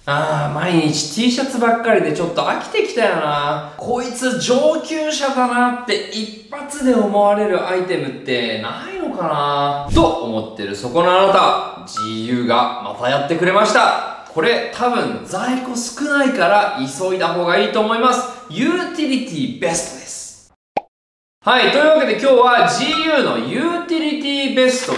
毎日 T シャツばっかりでちょっと飽きてきたよな。こいつ上級者だなって一発で思われるアイテムってないのかなと思ってるそこのあなた、GU がまたやってくれました。これ多分在庫少ないから急いだ方がいいと思います。ユーティリティベストです。はい、というわけで今日は GU のユーティリティベスト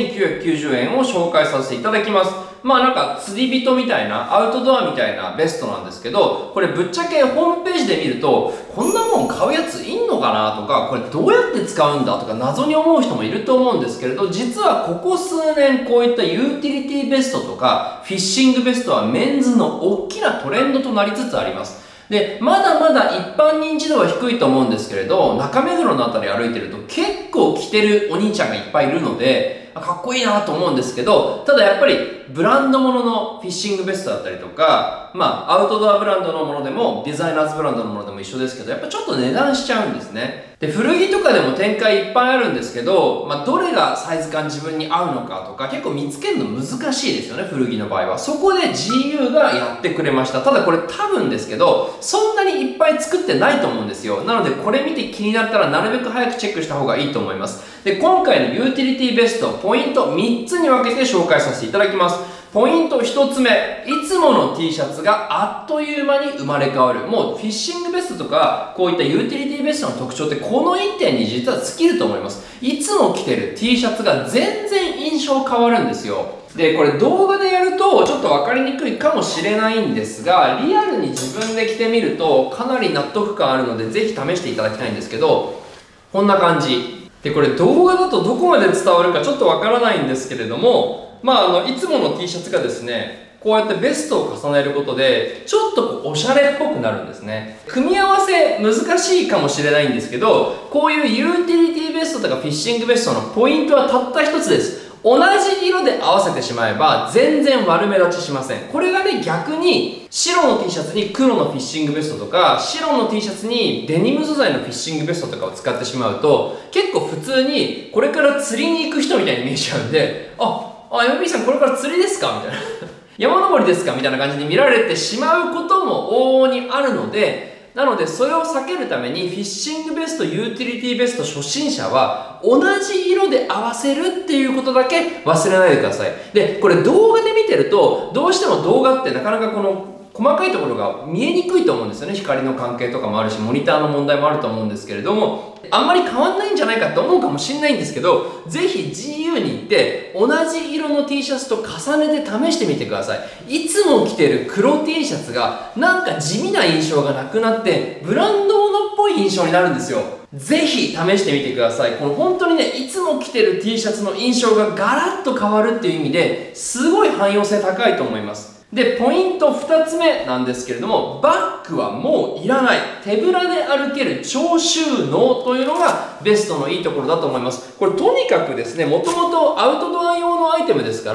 2990円を紹介させていただきます。なんか釣り人みたいな、アウトドアみたいなベストなんですけど、これぶっちゃけホームページで見ると、こんなもん買うやついんのかなとか、これどうやって使うんだとか謎に思う人もいると思うんですけれど、実はここ数年こういったユーティリティベストとか、フィッシングベストはメンズの大きなトレンドとなりつつあります。で、まだまだ一般認知度は低いと思うんですけれど、中目黒のあたり歩いてると結構着てるお兄ちゃんがいっぱいいるので、かっこいいなと思うんですけど、ただやっぱりブランド物のフィッシングベストだったりとか、アウトドアブランドのものでもデザイナーズブランドのものでも一緒ですけど、やっぱちょっと値段しちゃうんですね。で、古着とかでも展開いっぱいあるんですけど、どれがサイズ感自分に合うのかとか結構見つけるの難しいですよね、古着の場合は。そこで GU がやってくれました。ただこれ多分ですけど、そんなにいっぱい作ってないと思うんですよ。なのでこれ見て気になったらなるべく早くチェックした方がいいと思います。で、今回のユーティリティベスト、ポイント3つに分けて紹介させていただきます。ポイント1つ目、いつもの T シャツがあっという間に生まれ変わる。もうフィッシングベストとかこういったユーティリティベストの特徴ってこの1点に実は尽きると思います。いつも着てる T シャツが全然印象変わるんですよ。で、これ動画でやるとちょっと分かりにくいかもしれないんですが、リアルに自分で着てみるとかなり納得感あるのでぜひ試していただきたいんですけど、こんな感じ。で、これ動画だとどこまで伝わるかちょっとわからないんですけれども、いつもの T シャツがですね、こうやってベストを重ねることで、ちょっとおしゃれっぽくなるんですね。組み合わせ難しいかもしれないんですけど、こういうユーティリティベストとかフィッシングベストのポイントはたった一つです。同じ色で合わせてしまえば全然悪目立ちしません。これがね、逆に白の T シャツに黒のフィッシングベストとか、白の T シャツにデニム素材のフィッシングベストとかを使ってしまうと、結構普通にこれから釣りに行く人みたいに見えちゃうんで、MB さんこれから釣りですかみたいな山登りですかみたいな感じに見られてしまうことも往々にあるので、なのでそれを避けるためにフィッシングベスト、ユーティリティベスト初心者は同じ色で合わせるっていうことだけ忘れないでください。で、これ動画で見てるとどうしても動画ってなかなかこの細かいところが見えにくいと思うんですよね。光の関係とかもあるし、モニターの問題もあると思うんですけれども、あんまり変わんないんじゃないかって思うかもしれないんですけど、ぜひ GU に行って同じ色の T シャツと重ねて試してみてください。いつも着てる黒 T シャツがなんか地味な印象がなくなってブランド物っぽい印象になるんですよ。ぜひ試してみてください。この本当にね、いつも着てる T シャツの印象がガラッと変わるっていう意味ですごい汎用性高いと思います。で、ポイント2つ目なんですけれども、バッグはもういらない。手ぶらで歩ける超収納というのがベストのいいところだと思います。これとにかくですね、もともとアウトドア用のアイテムですから、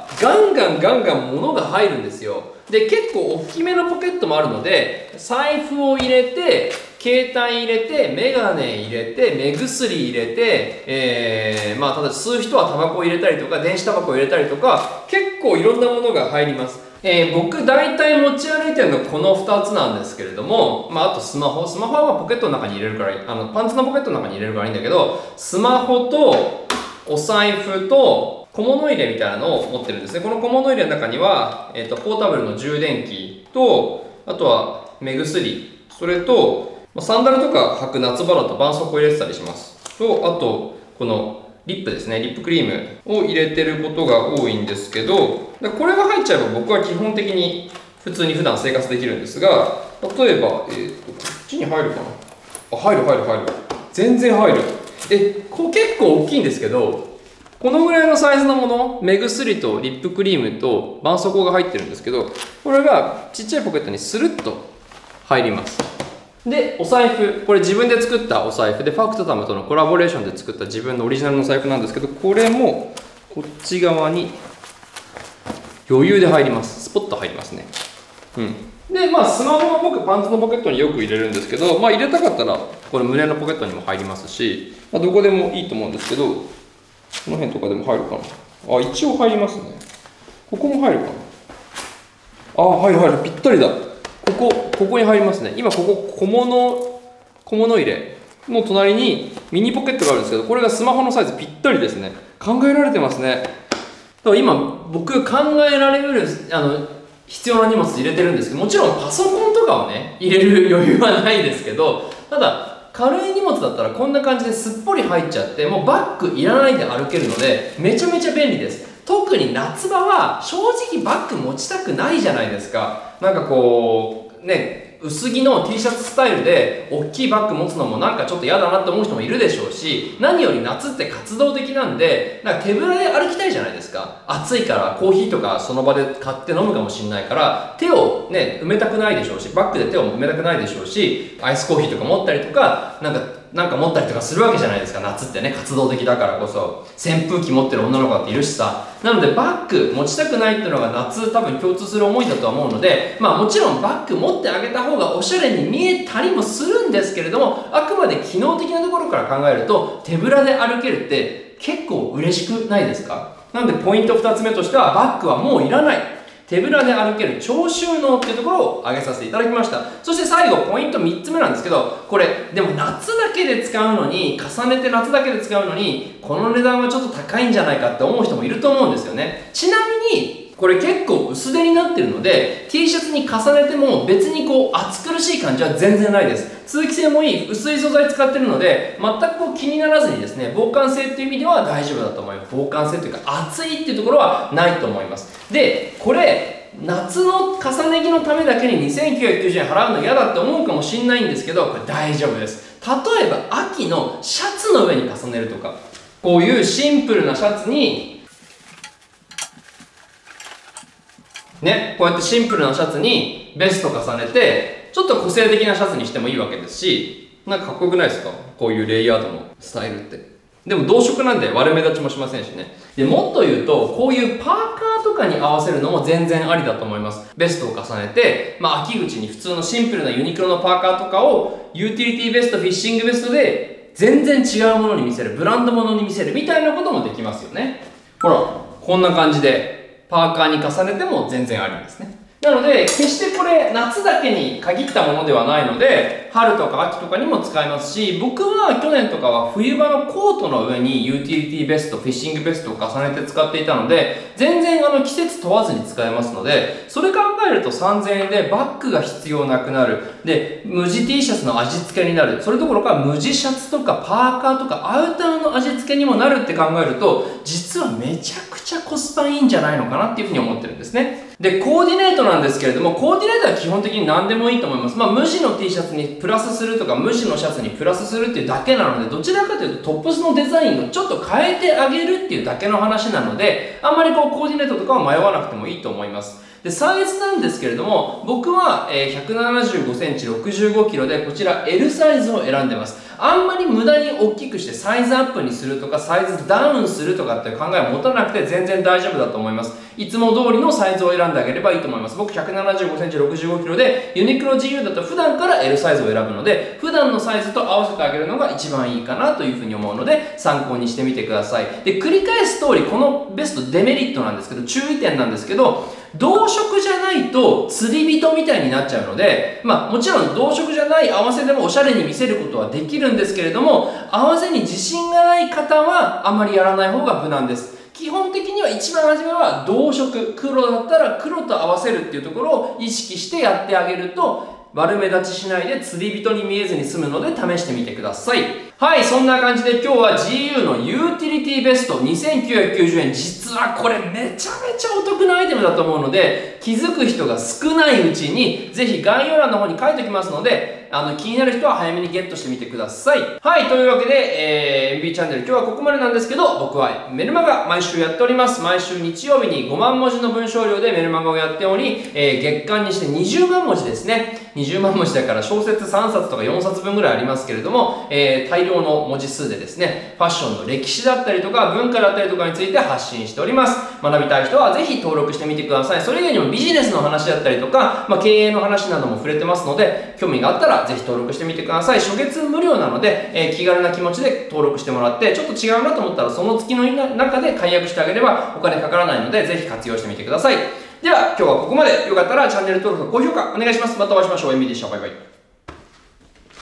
ガンガン物が入るんですよ。で、結構大きめのポケットもあるので、財布を入れて、携帯入れて、メガネ入れて、目薬入れて、ただ吸う人はタバコを入れたりとか、電子タバコを入れたりとか、結構いろんなものが入ります。僕大体持ち歩いてるのはこの2つなんですけれども、あとスマホはポケットの中に入れるからパンツのポケットの中に入れるからいいんだけど、スマホとお財布と小物入れみたいなのを持ってるんですね。この小物入れの中には、ポータブルの充電器と、あとは目薬、それとサンダルとか履く夏場だと絆創膏入れてたりしますと、あとこのリップですね、リップクリームを入れてることが多いんですけど、これが入っちゃえば僕は基本的に普通に普段生活できるんですが、例えば、こっちに入るかな。入る。全然入る。これ結構大きいんですけど、このぐらいのサイズのもの、目薬とリップクリームと絆創膏が入ってるんですけど、これがちっちゃいポケットにスルッと入ります。で、お財布。これ自分で作ったお財布で、ファクトタムとのコラボレーションで作った自分のオリジナルの財布なんですけど、これもこっち側に余裕で入ります。スポッと入りますね。で、スマホは僕パンツのポケットによく入れるんですけど、入れたかったらこれ胸のポケットにも入りますし、どこでもいいと思うんですけど、この辺とかでも入るかな。一応入りますね。ここも入るかな。 入る、ぴったりだ。ここに入りますね。今ここ小物入れの隣にミニポケットがあるんですけど、これがスマホのサイズぴったりですね。考えられてますね。だから今僕考えられる必要な荷物入れてるんですけど、もちろんパソコンとかをね入れる余裕はないですけど、ただ軽い荷物だったらこんな感じですっぽり入っちゃって、もうバッグいらないで歩けるのでめちゃめちゃ便利です。特に夏場は正直バッグ持ちたくないじゃないですか。なんかこうね、薄着の T シャツスタイルで大きいバッグ持つのもなんかちょっと嫌だなって思う人もいるでしょうし、何より夏って活動的なんで、なんか手ぶらで歩きたいじゃないですか。暑いからコーヒーとかその場で買って飲むかもしれないから、手をね埋めたくないでしょうし、バッグで手を埋めたくないでしょうし、アイスコーヒーとか持ったりとかなんか持ったりとかするわけじゃないですか。夏ってね、活動的だからこそ。扇風機持ってる女の子だっているしさ。なのでバッグ持ちたくないっていうのが夏多分共通する思いだとは思うので、もちろんバッグ持ってあげた方がおしゃれに見えたりもするんですけれども、あくまで機能的なところから考えると手ぶらで歩けるって結構嬉しくないですか？なのでポイント2つ目としては、バッグはもういらない、手ぶらで歩ける超収納っていうところを挙げさせていただきました。そして最後ポイント3つ目なんですけど、これでも夏だけで使うのに、重ねて夏だけで使うのにこの値段はちょっと高いんじゃないかって思う人もいると思うんですよね。ちなみにこれ結構薄手になってるので T シャツに重ねても別にこう暑苦しい感じは全然ないです。通気性もいい薄い素材使ってるので、全くこう気にならずにですね、防寒性っていう意味では大丈夫だと思います。防寒性というか暑いっていうところはないと思います。でこれ夏の重ね着のためだけに2990円払うの嫌だって思うかもしれないんですけど、これ大丈夫です。例えば秋のシャツの上に重ねるとか、こういうシンプルなシャツにね、こうやってシンプルなシャツにベスト重ねてちょっと個性的なシャツにしてもいいわけですし、なんかかっこよくないですか？こういうレイヤードのスタイルって。でも同色なんで悪目立ちもしませんしね。でもっと言うと、こういうパーカーとかに合わせるのも全然ありだと思います。ベストを重ねて、秋口に普通のシンプルなユニクロのパーカーとかをユーティリティベスト、フィッシングベストで全然違うものに見せる、ブランドものに見せるみたいなこともできますよね。ほらこんな感じでパーカーに重ねても全然ありですね。なので決してこれ夏だけに限ったものではないので、春とか秋とかにも使えますし、僕は去年とかは冬場のコートの上にユーティリティベスト、フィッシングベストを重ねて使っていたので、全然季節問わずに使えますので、それ考えると3000円でバッグが必要なくなる。で無地 T シャツの味付けになる。それどころか無地シャツとかパーカーとかアウターの味付けにもなるって考えると、実はめちゃくちゃコスパいいんじゃないのかなっていうふうに思ってるんですね。でコーディネートなんですけれども、コーディネートは基本的に何でもいいと思います。無地の T シャツにプラスするとか無地のシャツにプラスするっていうだけなので、どちらかというとトップスのデザインをちょっと変えてあげるっていうだけの話なので、あんまりコーディネートとかは迷わなくてもいいと思います。でサイズなんですけれども、僕は175センチ65キロでこちら L サイズを選んでます。あんまり無駄に大きくしてサイズアップにするとかサイズダウンするとかっていう考えを持たなくて全然大丈夫だと思います。いつも通りのサイズを選んであげればいいと思います。僕175センチ65キロでユニクロ GU だと普段から L サイズを選ぶので、普段のサイズと合わせてあげるのが一番いいかなというふうに思うので参考にしてみてください。で繰り返す通り、このベストデメリットなんですけど、注意点なんですけど、同色じゃないと釣り人みたいになっちゃうので、もちろん同色じゃない合わせでもおしゃれに見せることはできるんですけれども、合わせに自信がない方はあまりやらない方が無難です。基本的には一番初めは同色、黒だったら黒と合わせるっていうところを意識してやってあげると悪目立ちしないで釣り人に見えずに済むので試してみてください。はい、そんな感じで今日は GU のユーティリティベスト2990円、実はこれめちゃめちゃお得なアイテムだと思うので、気づく人が少ないうちにぜひ概要欄の方に書いておきますので、気になる人は早めにゲットしてみてください。はい、というわけで、MB チャンネル今日はここまでなんですけど、僕はメルマガ毎週やっております。毎週日曜日に5万文字の文章量でメルマガをやっており、月間にして20万文字ですね。20万文字だから小説3冊とか4冊分ぐらいありますけれども、大量の文字数でですね、ファッションの歴史だったりとか文化だったりとかについて発信しております。学びたい人はぜひ登録してみてください。それ以外にもビジネスの話だったりとか、経営の話なども触れてますので、興味があったらぜひ登録してみてください。初月無料なので、気軽な気持ちで登録してもらって、ちょっと違うなと思ったらその月の中で解約してあげればお金かからないので、ぜひ活用してみてください。 では、今日はここまで。よかったらチャンネル登録、高評価お願いします。またお会いしましょう。エミでした。バイバイ。